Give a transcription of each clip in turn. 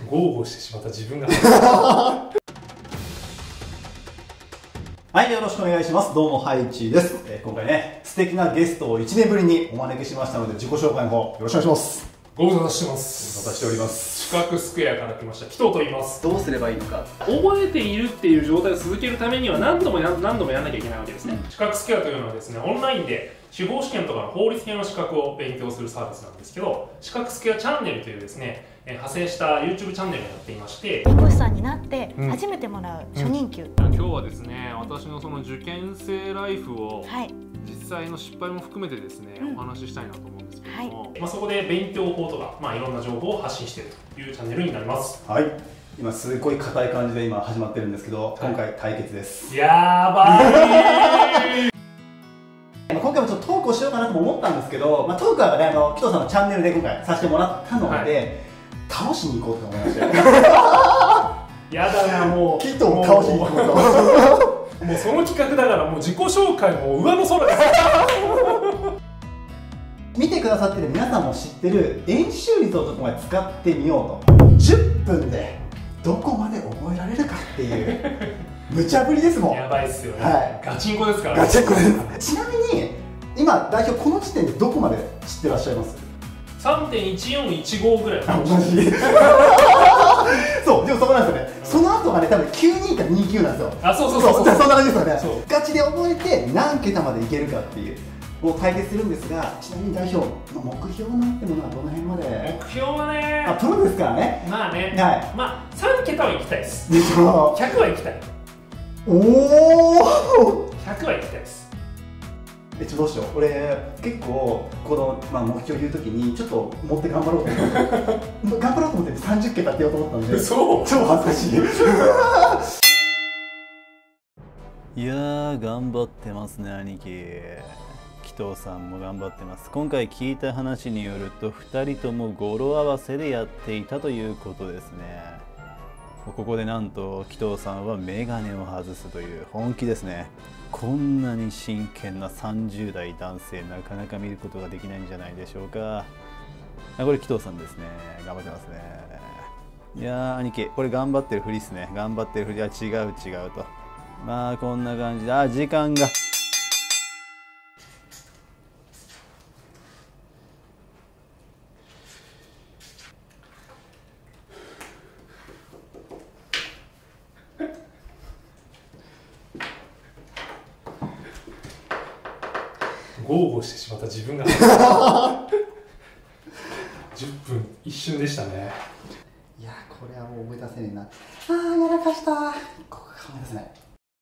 豪語してしまった自分がはい、よろしくお願いします。どうも、ハイチです。今回ね、素敵なゲストを1年ぶりにお招きしましたので、自己紹介の方、よろしくお願いします。 ご無沙汰してます。 ご無沙汰しております。 四角スクエアから来ました紀藤と言います。 どうすればいいのか。 覚えているっていう状態を続けるためには何度もやんなきゃいけないわけですね。四角スクエアというのはですね、オンラインで司法試験とかの法律系の資格を勉強するサービスなんですけど、四角スクエアチャンネルというですね、派生した YouTube チャンネルをやっていまして、 弁護士さんになって初めてもらう初任給、 今日はですね、私のその受験生ライフを、実際の失敗も含めてですね、お話ししたいなと思うんですけども、そこで勉強法とか、いろんな情報を発信しているというチャンネルになります。 はい、今すごい硬い感じで今始まってるんですけど、今回対決です。 やばい今回もちょっとトークをしようかなとも思ったんですけど、トークはね、紀藤さんのチャンネルで今回させてもらったので、倒しに行こうと思いましてやだな、もう紀藤を倒しに行こうともうその企画だから、もう自己紹介も上の空です見てくださってる皆さんも知ってる円周率をちょっとまで使ってみようと。10分でどこまで覚えられるかっていう無茶ぶりですもん。 やばいっすよね、 はい、 ガチンコですからね。ガチンコです。ちなみに今代表この時点でどこまで知ってらっしゃいます？ 3.1415 ぐらい。 同じそう、でもそこなんですよね、その後がね、多分92か29なんですよ。 あ、そう、 そんな感じですよね。ガチで覚えて何桁までいけるかっていうを対決するんですが、ちなみに代表、目標なんてものはどの辺まで？目標はね、 プロですからね。 まあね、 はい、 3桁は行きたいです。 100 は行きたい。 おお、 100は行きたいです。 どうしよう、俺結構この、目標言うときにちょっと持って頑張ろうと思って頑張ろうと思って30桁って言おうと思ったんで、超恥ずかしいいやー、頑張ってますね兄貴。紀藤さんも頑張ってます。今回聞いた話によると2人とも語呂合わせでやっていたということですね。ここでなんと紀藤さんはメガネを外すという本気ですね。こんなに真剣な30代男性、なかなか見ることができないんじゃないでしょうか。これ紀藤さんですね。頑張ってますね。いやー兄貴、これ頑張ってるふりですね。頑張ってるふりは違うと。こんな感じで、時間が豪語してしまった自分が10分一瞬でしたね。 いやー、これはもう思い出せねえな。やらかしたー。ここが思い出せない。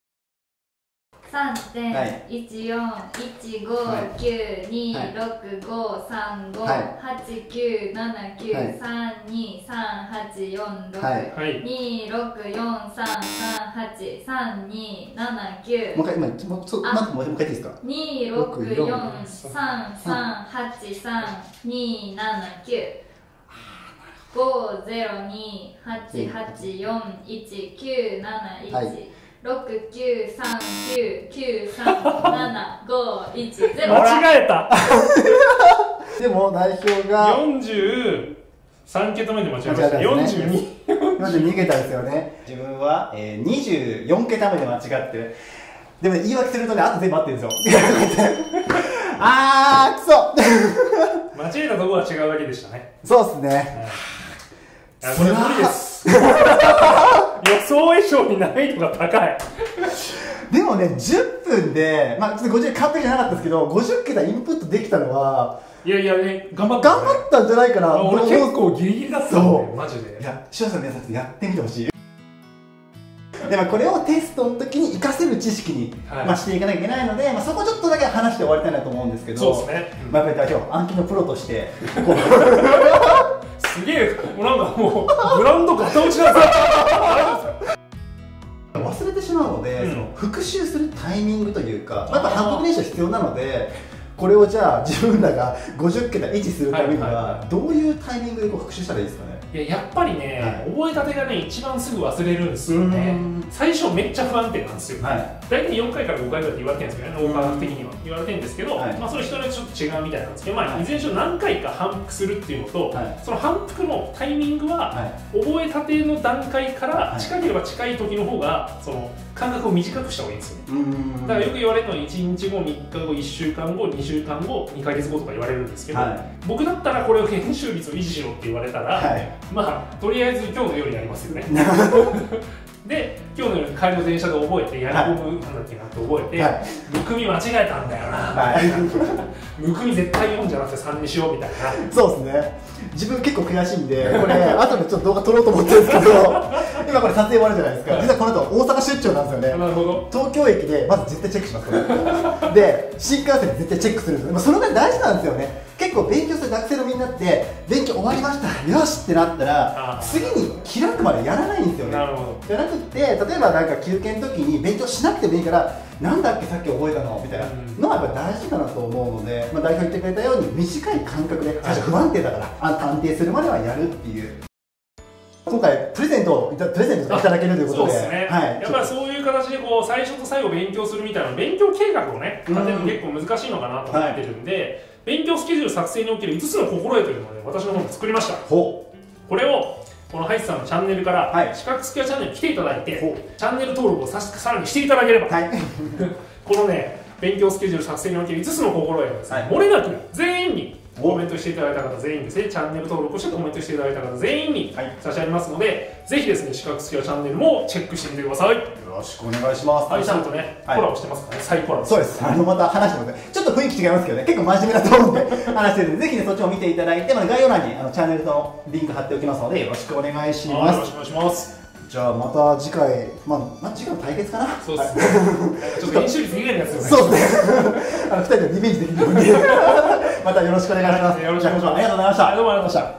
3.1459359265358979332643264338389。 もう一回、もう一回いいですか ？264383279。5028841971693993751。 間違えたでも代表が 43桁目で間違えました。 42桁ですよね。自分は、24桁目で間違って、でも、言い訳するとね、あと全部合ってるんですよ。くそ間違えたところは違うだけでしたね。 そうっすね。 これ無理です。予想以上に難易度が高い。 でもね、10分で、50完璧じゃなかったですけど、50桁インプットできたのは、 いやね、頑張ったんじゃないかな。 俺結構ギリギリだったんで、マジで。 いや、視聴者の皆さんやってみてほしい。でこれをテストの時に活かせる知識に、していかなきゃいけないので、そこちょっとだけ話して終わりたいなと思うんですけど、 そうですね。 やっぱり代表、暗記のプロとして、 すげえ、なんかもう、ブランド型落ちなんですよ。 忘れてしまうので、復習するタイミングというか、やっぱ反復練習必要なので、 これをじゃあ自分らが50桁維持するためにはどういうタイミングで復習したらいいですかね。 いやっぱりね、覚えたてがね一番すぐ忘れるんですよね。最初めっちゃ不安定なんですよ。大体4回から5回ぐらいって言われてるんですけどね、脳科学的には言われてるんですけど、まあそれ人によってちょっと違うみたいなんですけど、いずれにしろ何回か反復するっていうのと、その反復のタイミングは覚えたての段階から近ければ近い時の方がその間隔を短くした方がいいんですよ。だからよく言われるのは1日後、3日後、1週間後、2週間後、2ヶ月後とか言われるんですけど、僕だったらこれを編集率を維持しろって言われたら、まあとりあえず今日のようにやりますよね。で今日のように帰りの電車で覚えてやり込むなんだっけなって覚えて、むくみ間違えたんだよな、むくみ絶対4じゃなくて3にしようみたいな。 そうですね、自分結構悔しいんでこれ後でちょっと動画撮ろうと思ってるんですけど今これ撮影終わるじゃないですか、実はこの後大阪出張なんですよね。 なるほど。 東京駅でまず絶対チェックしますこれで新幹線で絶対チェックするんですよ。そのぐらい大事なんですよね。結構勉強する学生のみんなって勉強終わりましたよしってなったら次に開くまでやらないんですよね。 なるほど。 じゃなくって例えばなんか休憩の時に勉強しなくてもいいからなんだっけさっき覚えたのみたいなのはやっぱ大事かなと思うので、まあ、代表言ってくれたように短い間隔で最初不安定だから安定するまではやるっていう。今回プレゼントをいただけるということで、 そうですね、やっぱりそういう形でこう最初と最後勉強するみたいな勉強計画をね立てるの結構難しいのかなと思ってるんで、勉強スケジュール作成における5つの心得というのをね私の方で作りました。これをこのハイスさんのチャンネルから視覚スケアチャンネルに来ていただいてチャンネル登録をさらにしていただければこのね勉強スケジュール作成における5つの心得をですね漏れなく全員にコメントしていただいた方全員ですね、チャンネル登録をしてコメントしていただいた方全員に差し上げますので、ぜひですね視覚スケアチャンネルもチェックしてみてください。よろしくお願いします。 ハイさんとねコラボしてますからね、再コラボ。 そうです。また話してますね。ちょっと雰囲気違いますけどね、結構真面目だと思うんで話してるんで、ぜひねそっちも見ていただいて、概要欄にチャンネルのリンク貼っておきますのでよろしくお願いします。 よろしくお願いします。 じゃあまた次回、次回の対決かな。 そうですね。ちょっと練習率以外のやつよね。 そうですね。2人でリベンジできるようにまたよろしくお願いします。 よろしくお願いします。 ありがとうございました。 どうもありがとうございました。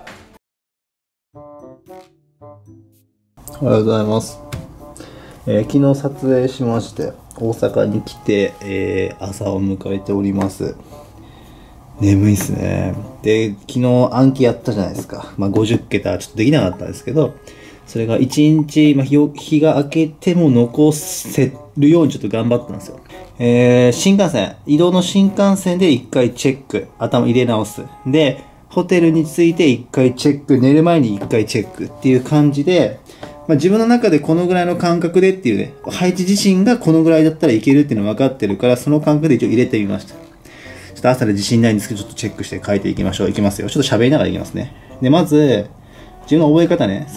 おはようございます。昨日撮影しまして大阪に来て、朝を迎えております。眠いっすね。で昨日暗記やったじゃないですか。50桁ちょっとできなかったんですけど、それが1日、日が明けても残せるようにちょっと頑張ったんですよ。新幹線、移動の新幹線で1回チェック、頭入れ直す。で、ホテルに着いて1回チェック、寝る前に1回チェックっていう感じで、自分の中でこのぐらいの感覚でっていうね、配置自身がこのぐらいだったらいけるっていうの分かってるから、その感覚で一応入れてみました。ちょっと朝で自信ないんですけど、ちょっとチェックして書いていきましょう。いきますよ。ちょっと喋りながらいきますね。で、まず、自分の覚え方ね。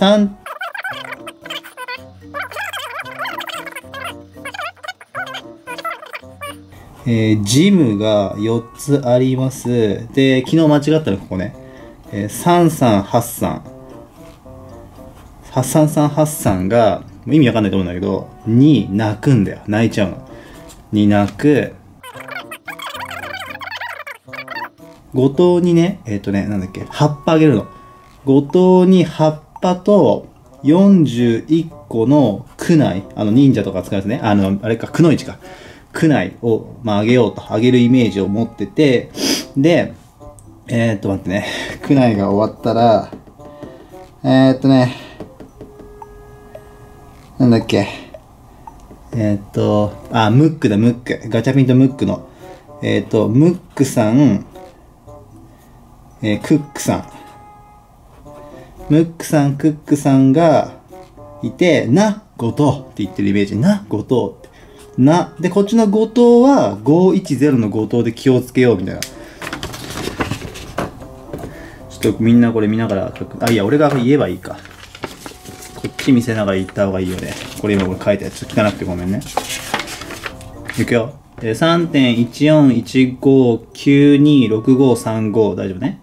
ジムが4つあります。で、昨日間違ったのここね。3383。8383が、意味わかんないと思うんだけど、2泣くんだよ。泣いちゃうの。2泣く。後藤にね、なんだっけ、葉っぱあげるの。後藤に葉っぱと41個のクナイ、忍者とか使うんですね。あれか、くのいちか。クナイを、あげようと、あげるイメージを持ってて、で、待ってね。クナイが終わったら、なんだっけ。ムックだ、ムック。ガチャピンとムックの。ムックさん、クックさん。ムックさん、クックさんがいて、な、後藤って言ってるイメージ。な、後藤って。な、で、こっちの後藤は510の後藤で気をつけようみたいな。ちょっとみんなこれ見ながら書く。いや、俺が言えばいいか。こっち見せながら言った方がいいよね。これ今書いたやつ。ちょっと汚くてごめんね。いくよ。3.1415926535 大丈夫ね。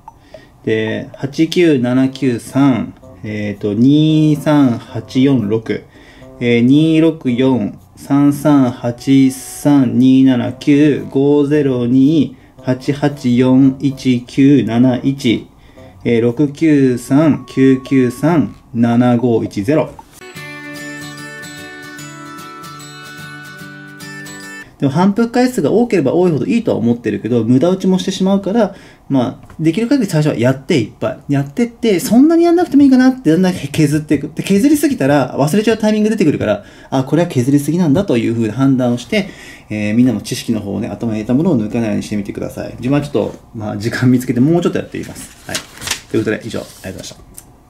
で、89793、23846、264-33839-502-8841971、693-993-7510。 でも反復回数が多ければ多いほどいいとは思ってるけど、無駄打ちもしてしまうから、できる限り最初はやっていっぱいやってって、そんなにやんなくてもいいかなってだんだん削っていく。で削りすぎたら忘れちゃうタイミング出てくるから、これは削りすぎなんだというふうに判断をして、みんなの知識の方をね、頭に入れたものを抜かないようにしてみてください。自分はちょっと、時間見つけてもうちょっとやっています。はい。ということで以上、ありがとうございました。